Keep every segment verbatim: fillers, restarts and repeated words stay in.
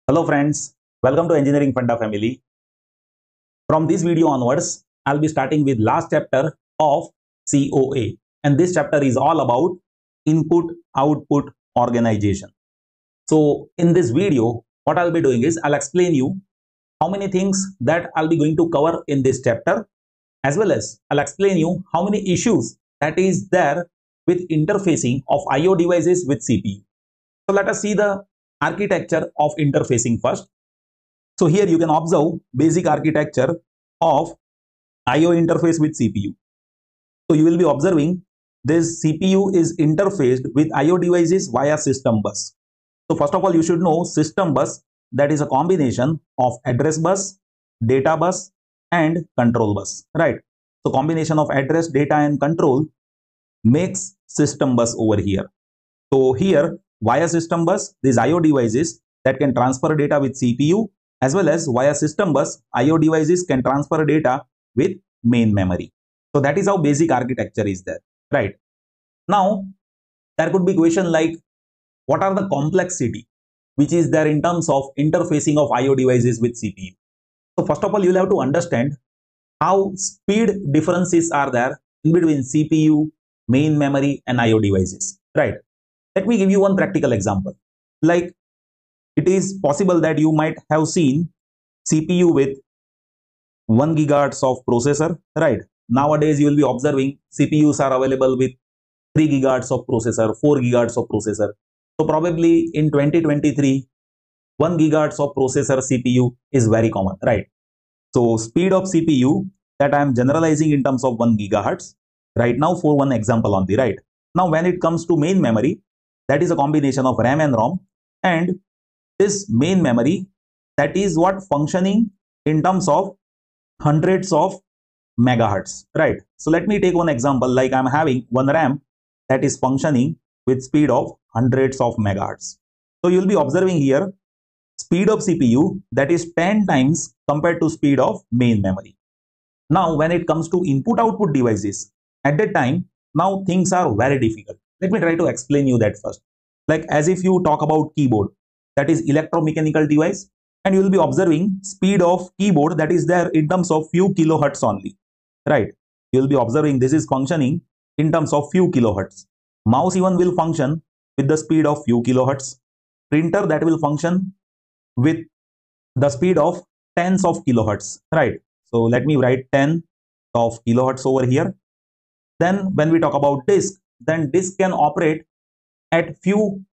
Hello friends, welcome to Engineering Funda family. From this video onwards, I'll be starting with last chapter of C O A, and this chapter is all about input-output organization. So in this video, what I'll be doing is I'll explain you how many things that I'll be going to cover in this chapter, as well as I'll explain you how many issues that is there with interfacing of I O devices with C P U. So let us see the architecture of interfacing first. So here you can observe basic architecture of I O interface with C P U. So you will be observing this C P U is interfaced with I O devices via system bus. So first of all, you should know system bus, that is a combination of address bus, data bus and control bus, right? So combination of address, data and control makes system bus over here. So here via system bus, these I O devices that can transfer data with C P U, as well as via system bus, I O devices can transfer data with main memory. So that is how basic architecture is there, right? Now, there could be question like, what are the complexity which is there in terms of interfacing of I O devices with C P U? So first of all, you'll have to understand how speed differences are there in between C P U, main memory and I O devices, right? Let me give you one practical example. Like, it is possible that you might have seen C P U with one gigahertz of processor, right? Nowadays, you will be observing C P Us are available with three gigahertz of processor, four gigahertz of processor. So probably in twenty twenty-three, one gigahertz of processor C P U is very common, right? So speed of C P U that I am generalizing in terms of one gigahertz right now for one example on the right. Now, when it comes to main memory, that is a combination of RAM and ROM, and this main memory, that is what functioning in terms of hundreds of megahertz, right? So let me take one example, like I'm having one RAM that is functioning with speed of hundreds of megahertz. So you'll be observing here speed of C P U that is ten times compared to speed of main memory. Now, when it comes to input output devices, at that time, now things are very difficult. Let me try to explain you that first. Like, as if you talk about keyboard, that is electromechanical device, and you will be observing speed of keyboard that is there in terms of few kilohertz only, right? You will be observing this is functioning in terms of few kilohertz. Mouse even will function with the speed of few kilohertz. Printer that will function with the speed of tens of kilohertz, right? So let me write ten of kilohertz over here. Then when we talk about disk, then disk can operate at few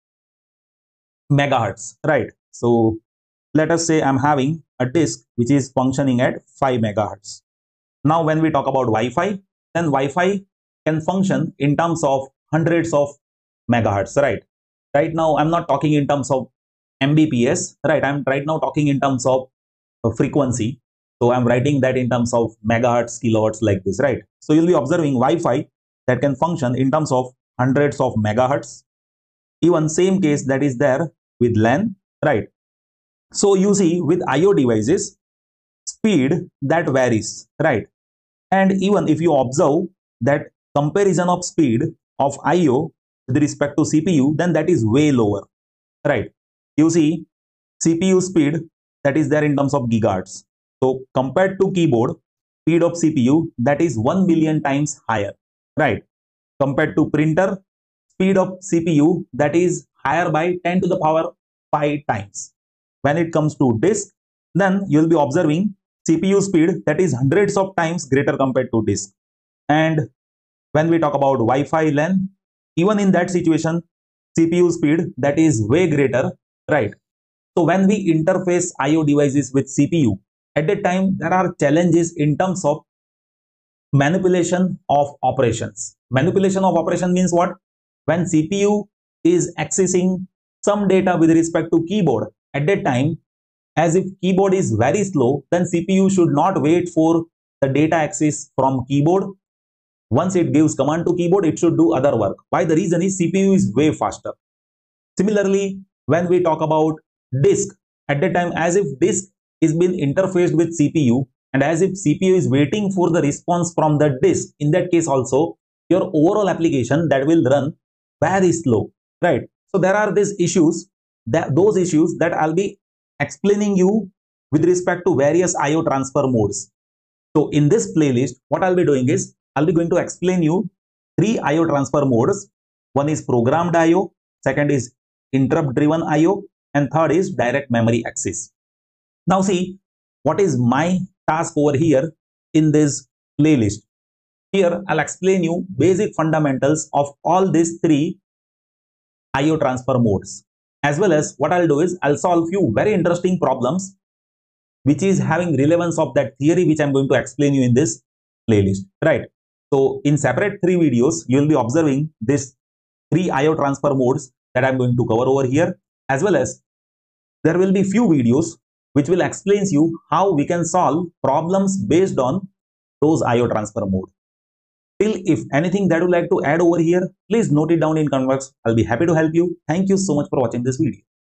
megahertz, right? So let us say I'm having a disk which is functioning at five megahertz. Now when we talk about Wi-Fi, then Wi-Fi can function in terms of hundreds of megahertz, right? Right now I'm not talking in terms of M B P S, right? I'm right now talking in terms of frequency. So I'm writing that in terms of megahertz, kilohertz like this, right? So you'll be observing Wi-Fi that can function in terms of hundreds of megahertz. Even same case that is there with LAN, right? So you see with I O devices, speed that varies, right? And even if you observe that comparison of speed of I O with respect to C P U, then that is way lower, right? You see C P U speed that is there in terms of gigahertz. So compared to keyboard, speed of C P U that is one million times higher, right? Compared to printer, speed of C P U that is higher by ten to the power five times. When it comes to disk, then you'll be observing C P U speed that is hundreds of times greater compared to disk. And when we talk about Wi-Fi LAN, even in that situation, C P U speed that is way greater, right? So when we interface I O devices with C P U, at that time there are challenges in terms of manipulation of operations. Manipulation of operation means what? When C P U is accessing some data with respect to keyboard, at that time, as if keyboard is very slow, then C P U should not wait for the data access from keyboard. Once it gives command to keyboard, it should do other work. Why? The reason is C P U is way faster. Similarly, when we talk about disk, at that time, as if disk is being interfaced with C P U, and as if C P U is waiting for the response from the disk, in that case also, your overall application that will run very slow, right? So there are these issues, that those issues that I'll be explaining you with respect to various I O transfer modes. So in this playlist, what I'll be doing is, I'll be going to explain you three I O transfer modes. One is programmed I O, second is interrupt driven I O, and third is direct memory access. Now see, what is my task over here in this playlist? Here I'll explain you basic fundamentals of all these three I O transfer modes. As well as what I'll do is, I'll solve few very interesting problems which is having relevance of that theory which I'm going to explain you in this playlist, right? So in separate three videos, you will be observing this three I O transfer modes that I'm going to cover over here, as well as there will be few videos which will explain you how we can solve problems based on those I O transfer modes. Till if anything that you would like to add over here, please note it down in comment box. I'll be happy to help you. Thank you so much for watching this video.